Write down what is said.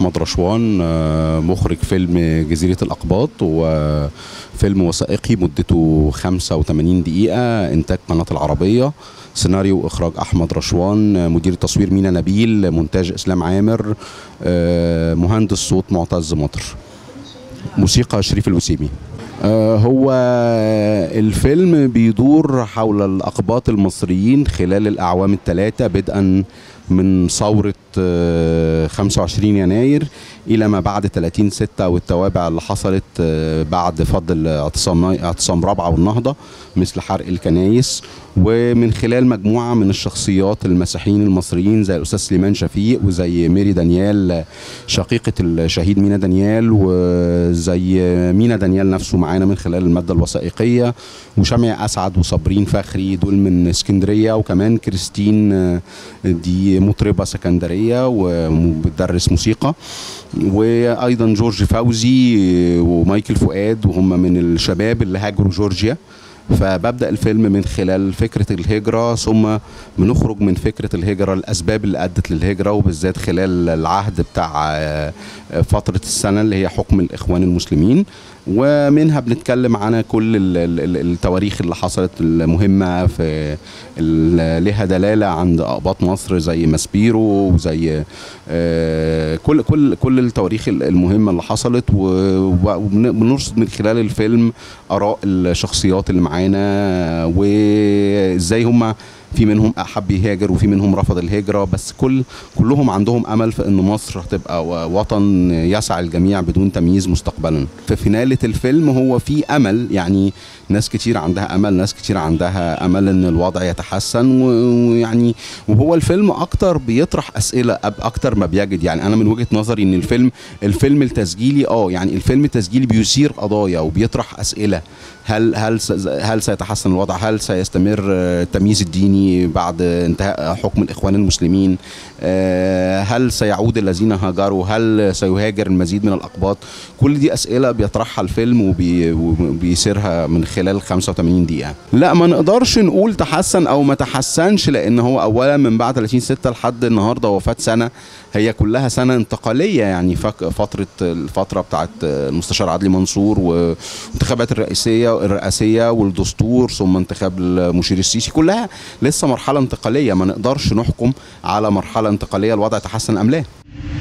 أحمد رشوان، مخرج فيلم جزيرة الأقباط، وفيلم وثائقي مدته 85 دقيقة، إنتاج قناة العربية. سيناريو وإخراج أحمد رشوان، مدير التصوير مينا نبيل، مونتاج إسلام عامر، مهندس صوت معتز مطر، موسيقى شريف الوسيمي. هو الفيلم بيدور حول الأقباط المصريين خلال الأعوام الثلاثة، بدءا من ثورة 25 يناير إلى ما بعد 30/6 والتوابع اللي حصلت بعد فض اعتصام رابعة والنهضة، مثل حرق الكنايس. ومن خلال مجموعة من الشخصيات المسيحيين المصريين زي الأستاذ سليمان شفيق، وزي ميري دانيال شقيقة الشهيد مينا دانيال، وزي مينا دانيال نفسه معانا من خلال المادة الوثائقية، وشمع أسعد وصابرين فخري دول من اسكندرية، وكمان كريستين دي مطربة سكندرية وبتدرس موسيقى، وأيضا جورج فوزي ومايكل فؤاد، وهم من الشباب اللي هاجروا جورجيا. فببدأ الفيلم من خلال فكرة الهجرة، ثم بنخرج من فكرة الهجرة، الأسباب اللي أدت للهجرة، وبالذات خلال العهد بتاع فترة السنة اللي هي حكم الإخوان المسلمين. ومنها بنتكلم عن كل التواريخ اللي حصلت المهمة في لها دلالة عند أقباط مصر، زي ماسبيرو، وزي كل التواريخ المهمة اللي حصلت. وبنرصد من خلال الفيلم آراء الشخصيات اللي معانا، وإزاي هم في منهم أحب يهاجر وفي منهم رفض الهجرة، بس كلهم عندهم أمل في أن مصر هتبقى وطن يسع الجميع بدون تمييز مستقبلا. في فينالة الفيلم هو في أمل، يعني ناس كتير عندها أمل، ناس كتير عندها أمل أن الوضع يتحسن، ويعني وهو الفيلم أكتر بيطرح أسئلة أكتر ما بيجد. يعني أنا من وجهة نظري أن الفيلم التسجيلي يعني الفيلم التسجيلي بيثير قضايا وبيطرح أسئلة. هل سيتحسن الوضع؟ هل سيستمر التمييز الديني بعد انتهاء حكم الإخوان المسلمين؟ هل سيعود الذين هاجروا؟ هل سيهاجر المزيد من الأقباط؟ كل دي أسئلة بيطرحها الفيلم وبيسيرها من خلال 85 دقيقة. لا، ما نقدرش نقول تحسن أو ما تحسنش، لأن هو أولا من بعد 30/6 لحد النهاردة وفاة سنة، هي كلها سنة انتقالية. يعني الفترة بتاعت المستشار عدلي منصور وانتخابات الرئاسية والدستور، ثم انتخاب المشير السيسي، كلها لسه مرحلة انتقالية. ما نقدرش نحكم على مرحلة انتقالية الوضع تحسن أم لا.